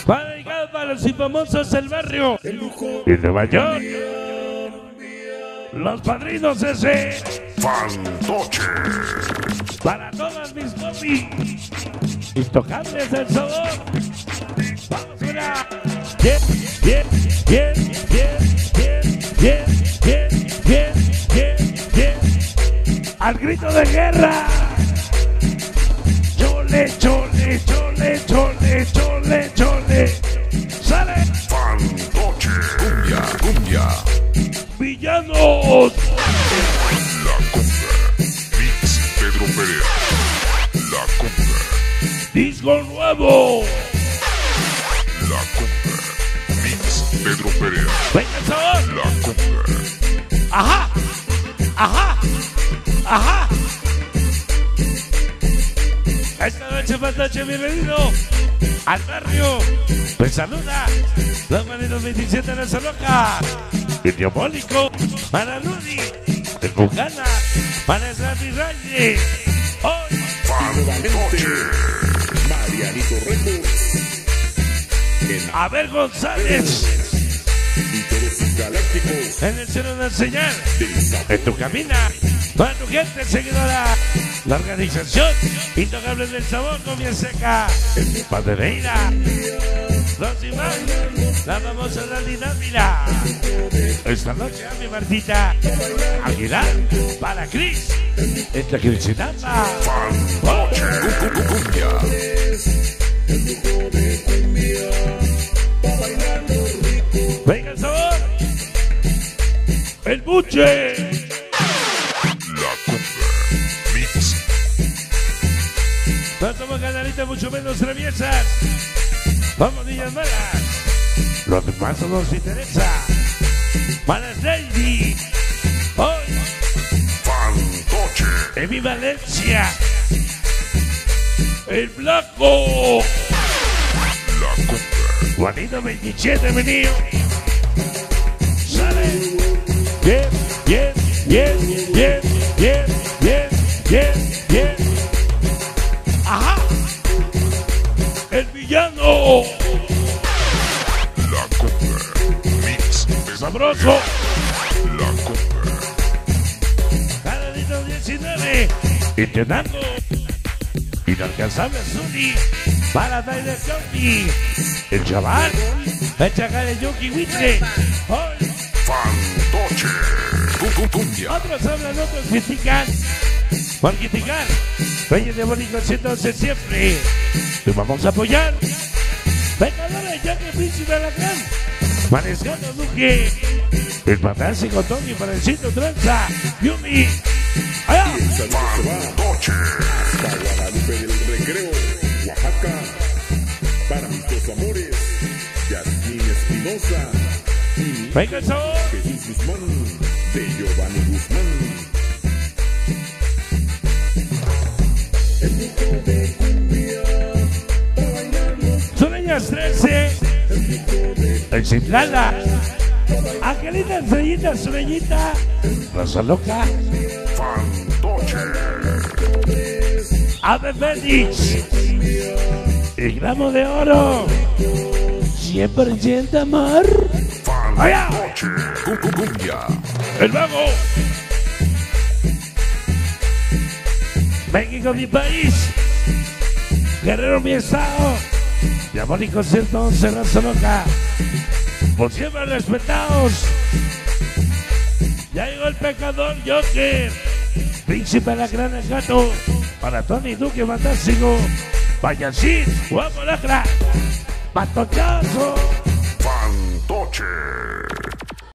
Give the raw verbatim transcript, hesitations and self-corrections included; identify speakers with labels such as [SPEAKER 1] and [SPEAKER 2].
[SPEAKER 1] Va dedicado para los famosos del barrio y de Nueva York. Los padrinos ese.
[SPEAKER 2] Fantoche.
[SPEAKER 1] Para todas mis copies. Intocables del sabor. Vamos a ver. Bien, bien, bien, bien, bien, bien, bien, bien, bien, bien. Al grito de guerra. Chole, chole, chole, chole, chole, chole. Sale.
[SPEAKER 2] Fantoche. Cumbia, cumbia.
[SPEAKER 1] Villanos.
[SPEAKER 2] La cumbia. Mix Pedro Perea. La cumbia.
[SPEAKER 1] Disco nuevo.
[SPEAKER 2] La cumbia. Mix Pedro Perea.
[SPEAKER 1] Venga el sabor.
[SPEAKER 2] La cumbia.
[SPEAKER 1] Ajá. Ajá. Ajá. Esta noche, Fantoche, bienvenido al barrio. Pues saluda. Los manitos veintisiete en esa loca. El diabólico. Para Rudy. El Bucana. Para Sandy Reyes. Hoy.
[SPEAKER 2] Fantoche.
[SPEAKER 3] Marianito Records.
[SPEAKER 1] Abel González.
[SPEAKER 3] Y todos sus galácticos.
[SPEAKER 1] En el cielo de señal.
[SPEAKER 3] Del sabor.
[SPEAKER 1] En tu camina. Para tu gente seguidora. La organización Intocables del Sabor comienza acá. Padereira. Los imágenes. La famosa Dani Dávila. Esta noche a mi Martita Aguilar. Para Cris. Esta Cris y Napa.
[SPEAKER 2] Fantoche. Cumbia.
[SPEAKER 1] Venga el sabor. El buche.
[SPEAKER 2] La cumbia. Mix.
[SPEAKER 1] No somos canalitas mucho menos traviesas. Vamos, niñas malas. Los demás no nos interesa. Malas Lady. Hoy.
[SPEAKER 2] Fantoche.
[SPEAKER 1] En mi Valencia. El Blanco.
[SPEAKER 2] La cumbia.
[SPEAKER 1] Juanito veintisiete, venido. Sale. Bien, bien, bien, bien, bien, bien, bien, bien. Ajá. El villano.
[SPEAKER 2] La cumbia. Mix.
[SPEAKER 1] Sabroso.
[SPEAKER 2] La cumbia.
[SPEAKER 1] Canalito diecinueve. Intentando. Inalcanzable Zuni. Para Tyler Jockey. El chaval. El chacal de Yuki Witre. Hoy.
[SPEAKER 2] Fantoche. Cu- Cumbia.
[SPEAKER 1] Otros hablan, otros critican. Por criticar. Reyes de Bonito haciéndose siempre. Te vamos a apoyar. Vengadora de Jack el Príncipe de la Gran. Manejando Duque. El fantástico Tony para el sitio tranza. Yumi. Allá.
[SPEAKER 3] Y el saludo se va
[SPEAKER 2] Fantoche.
[SPEAKER 3] hasta Guadalupe del Recreo, Oaxaca. Para mis dos amores, Yasmín Espinosa y
[SPEAKER 1] Venga el sabor.
[SPEAKER 3] Jesús Guzmán de Giovanni Guzmán.
[SPEAKER 1] Sureñas trece. El Citlala. Angelita Estrellita, Sureñita. Rosa Loca.
[SPEAKER 2] Fantoche.
[SPEAKER 1] Ave Félix. El gramo de oro. cien por ciento amor. Allá.
[SPEAKER 2] Fantoche. Cu- cu- Cumbia.
[SPEAKER 1] El vago. México, mi país. Guerrero, mi estado. Diabólico ciento once, Raza Loca. Por siempre respetados. Ya llegó el pecador Joker. Príncipe de la gran el gato. Para Tony Duque, fantástico. Payasín, guapo lacra. Patochazo.
[SPEAKER 2] Fantoche.